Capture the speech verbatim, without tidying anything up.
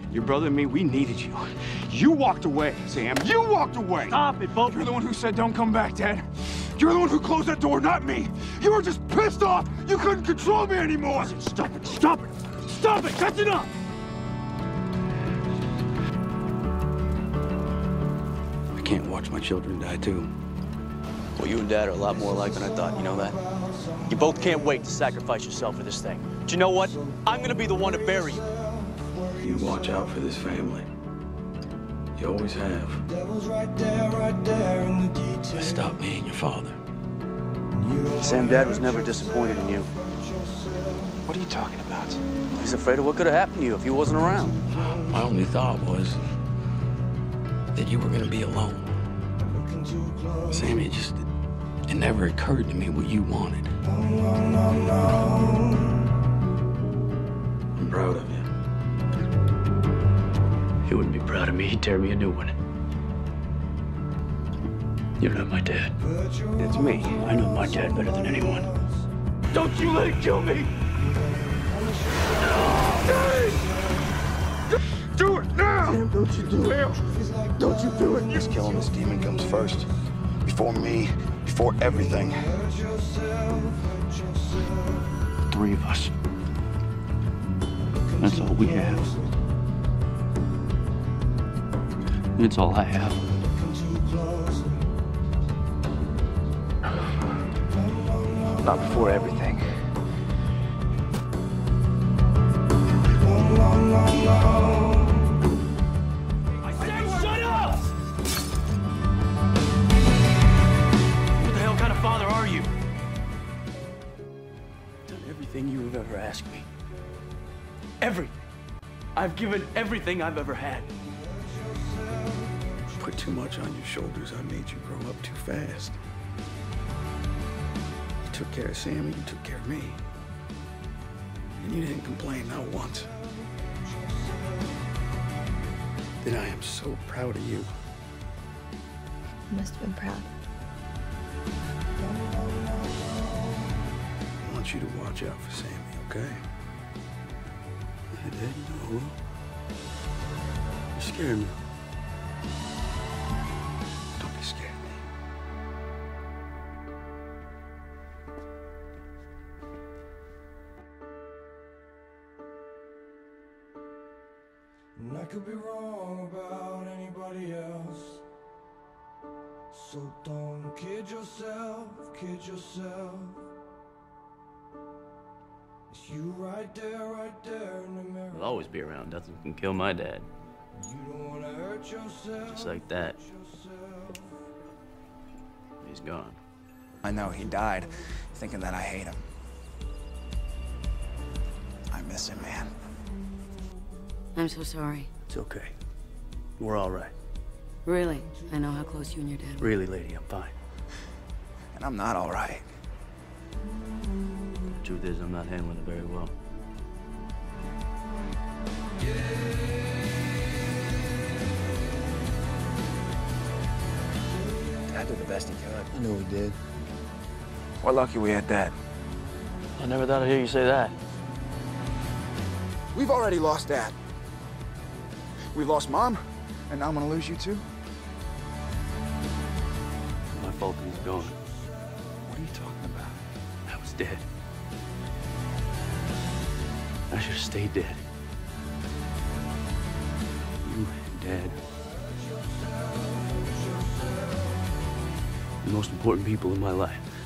Your brother and me, we needed you. You walked away, Sam. You walked away. Stop it, Bo. You're the one who said don't come back, Dad. You're the one who closed that door, not me. You were just pissed off. You couldn't control me anymore. Stop it. Stop it. Stop it. That's enough. I can't watch my children die, too. Well, you and Dad are a lot more alike than I thought. You know that? You both can't wait to sacrifice yourself for this thing. But you know what? I'm gonna be the one to bury you. You watch out for this family. You always have. Just stop being your father. Sam, Dad was never disappointed in you. What are you talking about? He's afraid of what could have happened to you if he wasn't around. My only thought was that you were gonna be alone. Sammy, it just, it never occurred to me what you wanted. I'm proud of you. He wouldn't be proud of me. He'd tear me a new one. You're not my dad. It's me. I know my dad better than anyone. Don't you let it kill me! Do it now! Sam, don't you do it. Don't you do it. This killing this demon comes first. Before me, before everything. The three of us. That's all we have. It's all I have. Not before everything. I said shut up! What the hell kind of father are you? I've done everything you have ever asked me. Everything. I've given everything I've ever had. Put too much on your shoulders. I made you grow up too fast. You took care of Sammy, you took care of me. And you didn't complain, not once. Then I am so proud of you. You must have been proud. I want you to watch out for Sammy, okay? Dad, no. You're scaring me. Don't be scared of me. And I could be wrong about anybody else. So don't kid yourself, kid yourself. It's you right there, right there in the mirror. He'll always be around. Nothing can kill my dad. You don't wanna hurt yourself. Just like that. He's gone. I know he died thinking that I hate him. I miss him, man. I'm so sorry. It's okay. We're all right. Really, I know how close you and your dad were. Really, lady, I'm fine. And I'm not all right. The truth is, I'm not handling it very well. Dad did the best he could. I know he did. We're lucky we had Dad. I never thought I'd hear you say that. We've already lost Dad. We've lost Mom, and now I'm gonna lose you too. My fault that he's gone. What are you talking about? I was dead. I should have stayed dead. You and Dad. The most important people in my life.